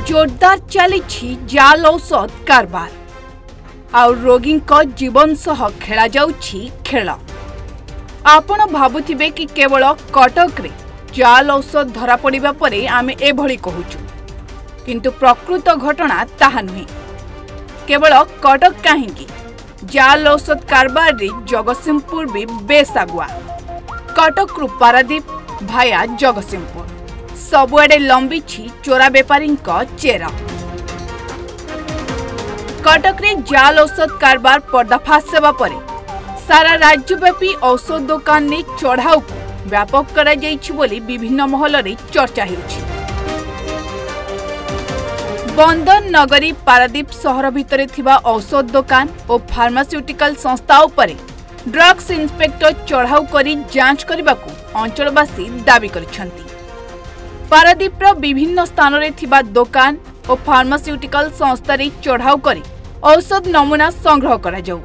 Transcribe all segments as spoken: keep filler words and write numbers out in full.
जोरदार चली जाल औषध कारबार आउ रोगी जीवन सह खेला जाउछि खेल। आपण भाबुथिबे कि केवल कटक रे जाल औषध धरा पड़िबा परे आमे एभली कहूछु, किंतु प्रकृत घटना ताहा नुहे। केवल कटक काहींकी जाल औषध कारबार रे जगतसिंहपुर भी बेस आगुआ। कटक रु पारादीप भाया जगतसिंहपुर सबुआडे लंबी चोरा बेपारी चेर। कटक रे जाल औषध कारबार पर्दाफाश सेवा परे सारा राज्यव्यापी औषध दुकान ने चढ़ाऊ को व्यापक करा जाइछि बोली विभिन्न महल रे चर्चा हेउछि। बंदन नगरी पारादीप सहर भितरे थिबा औषध दुकान और फार्मास्यूटिकल संस्था उपरे ड्रग्स इंस्पेक्टर चढ़ाऊ करी जांच करबाकू अंचलवासी दाबी करिसंती। पारादीप रो विभिन्न स्थान रे थिबा दुकान और फार्मास्यूटिकल संस्था रे चढ़ाऊ करी औषध नमूना संग्रह करा जाऊ।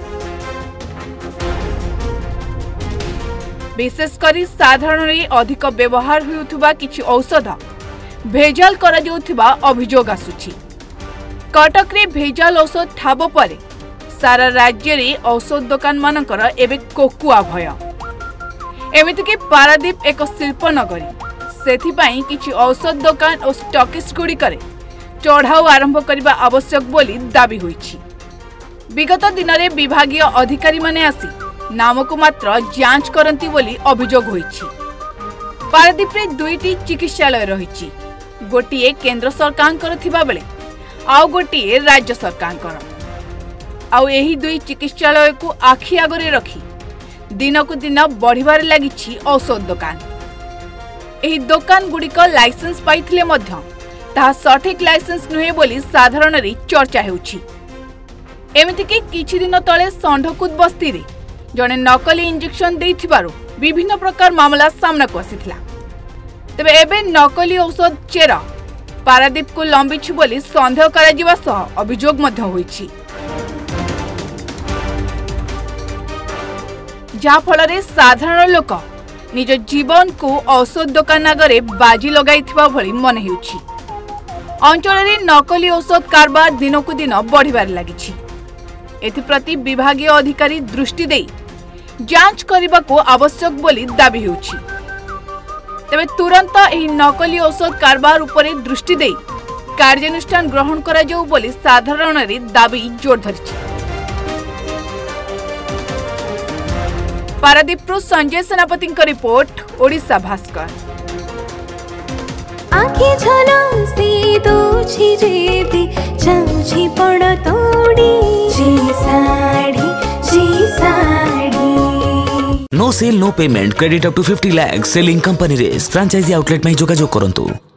विशेषकर साधारण रे अधिक व्यवहार होउथुबा किछि औषध भेजाल करा जाउथुबा अभियोग आसुछि। कटक रे भेजाल औषध ठाब परे सारा राज्य रे औषध दुकान मानकर एबे कोकुआ भय। एमिति कि पारादीप एक शिल्प नगरी, सेथिपाई किछि औषध दुकान और स्टॉकिस्ट गुडी करे चढ़ाऊ आरंभ करबा आवश्यक बोली दाबी होइछि। विगत दिन रे विभागीय अधिकारी माने आसी नाम को मात्र जांच करंती बोली अभियोग होइछि। पारादीप रे दुईटी चिकित्सालय रहिछि, गोटिए केंद्र सरकार थिबा बेले आउ गोटिए राज्य सरकार। आउ एही दुई चिकित्सालय को आखि आगरे रखी दिन को दिन बढ़िबार लागिछि औषध दुकान। एही दुकान गुड़िक लाइसेंस पाइथिले मध्य ताहा सठिक लाइसेंस नुहे बोली साधारण रे चर्चा हेउछि। एमिति कि किछि दिन तळे संढकुद बस्ती रे जने नकली इंजेक्शन देइथिबारु विभिन्न प्रकार मामला सामना को आसिथिला। तबे एबे नकली औषध चेरा पारादीप को लंबिछि बोली संदेह करा जिबा सह अभियोग मध्य होइछि, जा फलरे साधारण लोक निज जीवन को औषध दुकान आगरे बाजी लगाइथिबा भली मन हेउछि। अंचल रे नकली औषध कारबार दिन को दिन बढ़िबार लागिछि। एथिप्रति विभागीय अधिकारी दृष्टि देई जांच करबा को आवश्यक बोली दाबी हेउछि। तबे तुरंत एही नकली औषध कारबार उपरे दृष्टि देई कार्यानुष्ठान ग्रहण करा जाऊ बोली साधारण रे दाबी जोर धरिछि। पारादीप संजय सेनापति का रिपोर्ट, ओडिशा भास्कर। आखि झलसी दोछि जेबी जाउछि पड़ तोडी जी साड़ी जी sari. No sale no payment, credit up to fifty lakh, selling company रेस, फ्रांचाइजी आउटलेट में जोगाजोग करंतु।